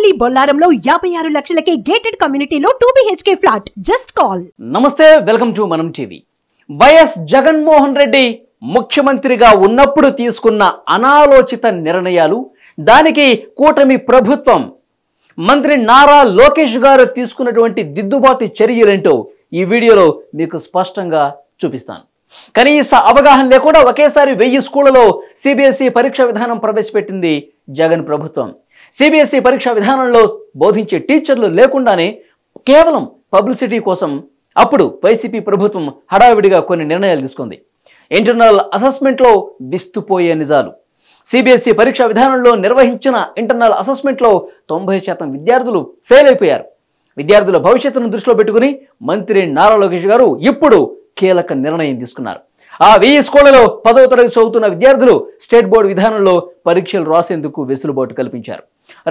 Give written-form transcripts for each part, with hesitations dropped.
బొల్లారంలో 56 లక్షలకే gated కమ్యూనిటీలో 2 BHK flat. Just call. నమస్తే, welcome to Manam TV. YS Jaganmohan Reddy ముఖ్యమంత్రిగా ఉన్నప్పుడు తీసుకున్న అనాలోచిత నిర్ణయాలు, దానికి కూటమి ప్రభుత్వం మంత్రి నారా లోకేష్ గారు తీసుకున్నటువంటి దిద్దుబాటు చర్యలేంటో ఈ వీడియోలో మీకు స్పష్టంగా చూపిస్తాను. కనీస అవగాహన లేకుండా ఒకేసారి 1000 స్కూళ్లలో సిబిఎస్ఈ పరీక్ష విధానం ప్రవేశపెట్టింది జగన్ ప్రభుత్వం. సిబిఎస్ఈ పరీక్ష విధానంలో బోధించే టీచర్లు లేకుండానే కేవలం పబ్లిసిటీ కోసం అప్పుడు వైసీపీ ప్రభుత్వం హడావిడిగా కొన్ని నిర్ణయాలు తీసుకుంది. ఇంటర్నల్ అసెస్మెంట్లో విస్తుపోయే నిజాలు. సిబిఎస్ఈ పరీక్ష విధానంలో నిర్వహించిన ఇంటర్నల్ అసెస్మెంట్లో 90% విద్యార్థులు ఫెయిల్ అయిపోయారు. విద్యార్థుల భవిష్యత్తును దృష్టిలో పెట్టుకుని మంత్రి నారా లోకేష్ గారు ఇప్పుడు కీలక నిర్ణయం తీసుకున్నారు. ఆ 1000 స్కూళ్లలో 10వ తరగతి చదువుతున్న విద్యార్థులు స్టేట్ బోర్డు విధానంలో పరీక్షలు రాసేందుకు వెసులుబాటు కల్పించారు.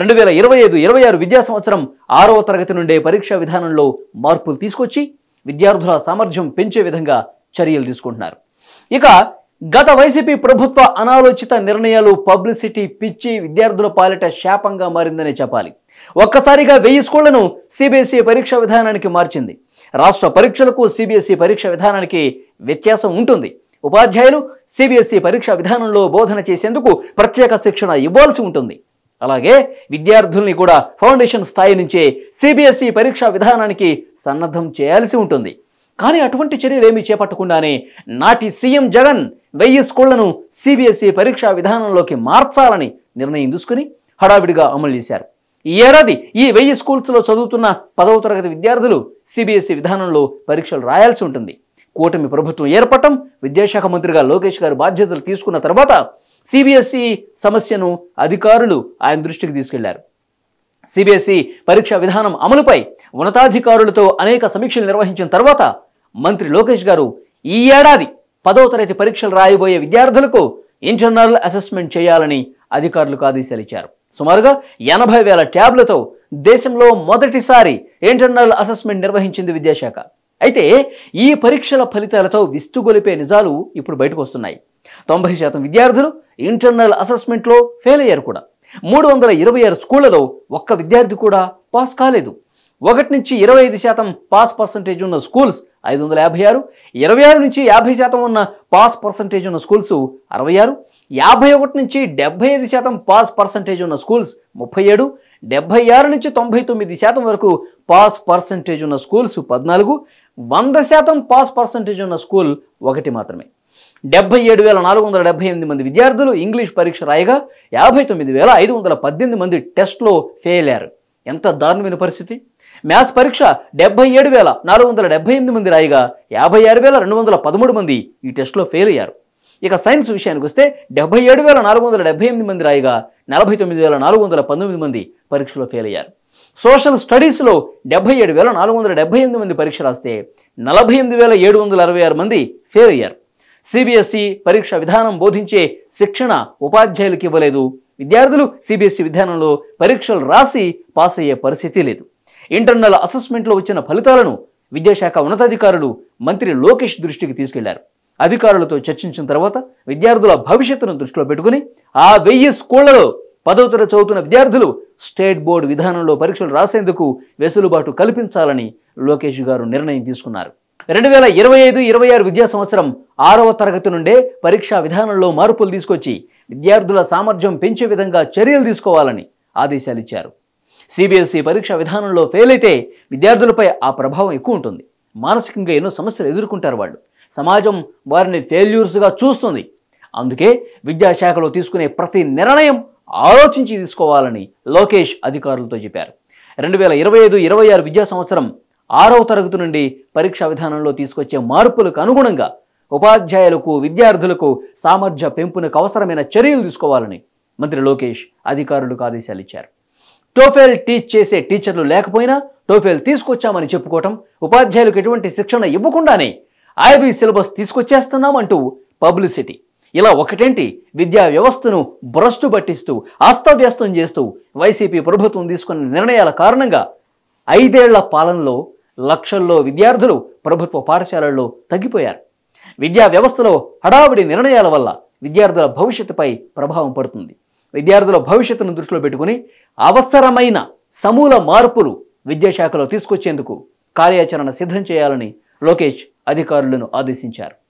2025-26 విద్యా సంవత్సరం 6వ తరగతి నుండే పరీక్షా విధానంలో మార్పులు తీసుకొచ్చి విద్యార్థుల సామర్థ్యం పెంచే విధంగా చర్యలు తీసుకుంటున్నారు. ఇక గత వైసీపీ ప్రభుత్వ అనాలోచిత నిర్ణయాలు పబ్లిసిటీ పిచ్చి విద్యార్థుల పాలిట శాపంగా మారిందనే చెప్పాలి. ఒక్కసారిగా 1000 స్కూళ్లను సిబిఎస్ఈ పరీక్షా విధానానికి మార్చింది. రాష్ట్ర పరీక్షలకు సిబిఎస్ఈ పరీక్ష విధానానికి వ్యత్యాసం ఉంటుంది. ఉపాధ్యాయులు సిబిఎస్ఈ పరీక్ష విధానంలో బోధన చేసేందుకు ప్రత్యేక శిక్షణ ఇవ్వాల్సి ఉంటుంది. అలాగే విద్యార్థుల్ని కూడా ఫౌండేషన్ స్థాయి నుంచే సిబిఎస్ఈ పరీక్ష విధానానికి సన్నద్ధం చేయాల్సి ఉంటుంది. కానీ అటువంటి చర్యలు ఏమీ చేపట్టకుండానే నాటి సీఎం జగన్ 1000 స్కూళ్లను సిబిఎస్ఈ పరీక్షా విధానంలోకి మార్చాలని నిర్ణయం తీసుకుని హడావిడిగా అమలు చేశారు. ఈ ఏడాది ఈ 1000 స్కూల్స్లో చదువుతున్న 10వ తరగతి విద్యార్థులు సిబిఎస్ఈ విధానంలో పరీక్షలు రాయాల్సి ఉంటుంది. కూటమి ప్రభుత్వం ఏర్పడటం, విద్యాశాఖ మంత్రిగా లోకేష్ గారు బాధ్యతలు తీసుకున్న తర్వాత సిబిఎస్ఈ సమస్యను అధికారులు ఆయన దృష్టికి తీసుకెళ్లారు. సిబిఎస్ఈ పరీక్షా విధానం అమలుపై ఉన్నతాధికారులతో అనేక సమీక్షలు నిర్వహించిన తర్వాత మంత్రి లోకేష్ గారు ఈ ఏడాది 10వ తరగతి పరీక్షలు రాయబోయే విద్యార్థులకు ఇంటర్నల్ అసెస్మెంట్ చేయాలని అధికారులకు ఆదేశాలు ఇచ్చారు. సుమారుగా 80,000 ట్యాబ్లతో దేశంలో మొదటిసారి ఇంటర్నల్ అసెస్మెంట్ నిర్వహించింది విద్యాశాఖ. అయితే ఈ పరీక్షల ఫలితాలతో విస్తుగొలిపే నిజాలు ఇప్పుడు బయటకు వస్తున్నాయి. 90% విద్యార్థులు ఇంటర్నల్ అసెస్మెంట్లో ఫెయిల్ అయ్యారు కూడా. 326 స్కూళ్లలో ఒక్క విద్యార్థి కూడా పాస్ కాలేదు. 1 నుంచి 25% పాస్ పర్సంటేజ్ ఉన్న స్కూల్స్ 556, 26 నుంచి 50% ఉన్న పాస్ పర్సంటేజ్ ఉన్న స్కూల్స్ 66, 51 నుంచి 75% పాస్ పర్సంటేజ్ ఉన్న స్కూల్స్ 37, 76 నుంచి 99% వరకు పాస్ పర్సంటేజ్ ఉన్న స్కూల్స్ 14, 100% పాస్ పర్సంటేజ్ ఉన్న స్కూల్ 1 మాత్రమే. 77,478 మంది విద్యార్థులు ఇంగ్లీష్ పరీక్ష రాయగా 59,518 మంది టెస్ట్లో ఫెయిల్ అయ్యారు. ఎంత దారుణమైన పరిస్థితి! మ్యాథ్స్ పరీక్ష 77,478 మంది రాయగా 56,213 మంది ఈ టెస్ట్లో ఫెయిల్ అయ్యారు. ఇక సైన్స్ విషయానికి వస్తే 77,478 మంది రాయగా 49,419 మంది పరీక్షలో ఫెయిల్ అయ్యారు. సోషల్ స్టడీస్లో 77,478 మంది పరీక్ష రాస్తే 48,766 మంది ఫెయిల్ అయ్యారు. సిబిఎస్ఈ పరీక్ష విధానం బోధించే శిక్షణ ఉపాధ్యాయులకు ఇవ్వలేదు. విద్యార్థులు సిబిఎస్ఈ విధానంలో పరీక్షలు రాసి పాస్ అయ్యే పరిస్థితి లేదు. ఇంటర్నల్ అసెస్మెంట్లో వచ్చిన ఫలితాలను విద్యాశాఖ ఉన్నతాధికారులు మంత్రి లోకేష్ దృష్టికి తీసుకెళ్లారు. అధికారులతో చర్చించిన తర్వాత విద్యార్థుల భవిష్యత్తును దృష్టిలో పెట్టుకుని ఆ 1000 స్కూళ్లలో 10వ తరగతి చదువుతున్న విద్యార్థులు స్టేట్ బోర్డు విధానంలో పరీక్షలు రాసేందుకు వెసులుబాటు కల్పించాలని లోకేష్ గారు నిర్ణయం తీసుకున్నారు. 2025-26 విద్యా సంవత్సరం 6వ తరగతి నుండే పరీక్షా విధానంలో మార్పులు తీసుకొచ్చి విద్యార్థుల సామర్థ్యం పెంచే విధంగా చర్యలు తీసుకోవాలని ఆదేశాలు ఇచ్చారు. సిబిఎస్ఈ పరీక్షా విధానంలో ఫెయిల్ అయితే విద్యార్థులపై ఆ ప్రభావం ఎక్కువ ఉంటుంది. మానసికంగా ఎన్నో సమస్యలు ఎదుర్కొంటారు వాళ్ళు. సమాజం వారిని ఫెయిల్యూర్స్గా చూస్తుంది. అందుకే విద్యాశాఖలో తీసుకునే ప్రతి నిర్ణయం ఆలోచించి తీసుకోవాలని లోకేష్ అధికారులతో చెప్పారు. 2025-26 విద్యా సంవత్సరం 6వ తరగతి నుండి పరీక్షా విధానంలో తీసుకొచ్చే మార్పులకు అనుగుణంగా ఉపాధ్యాయులకు, విద్యార్థులకు సామర్థ్య పెంపునకు అవసరమైన చర్యలు తీసుకోవాలని మంత్రి లోకేష్ అధికారులకు ఆదేశాలు ఇచ్చారు. టోఫెల్ టీచ్ చేసే టీచర్లు లేకపోయినా టోఫెల్ తీసుకొచ్చామని చెప్పుకోవటం, ఉపాధ్యాయులకు ఎటువంటి శిక్షణ ఇవ్వకుండానే ఐబీ సిలబస్ తీసుకొచ్చేస్తున్నామంటూ పబ్లిసిటీ, ఇలా ఒకటేంటి విద్యా వ్యవస్థను భ్రష్టు పట్టిస్తూ అస్తవ్యస్తం చేస్తూ వైసీపీ ప్రభుత్వం తీసుకున్న నిర్ణయాల కారణంగా 5 ఏళ్ల పాలనలో లక్షల్లో విద్యార్థులు ప్రభుత్వ పాఠశాలల్లో తగ్గిపోయారు. విద్యా వ్యవస్థలో హడావిడి నిర్ణయాల వల్ల విద్యార్థుల భవిష్యత్తుపై ప్రభావం పడుతుంది. విద్యార్థుల భవిష్యత్తును దృష్టిలో పెట్టుకుని అవసరమైన సమూల మార్పులు విద్యాశాఖలో తీసుకొచ్చేందుకు కార్యాచరణ సిద్ధం చేయాలని లోకేష్ అధికారులను ఆదేశించారు.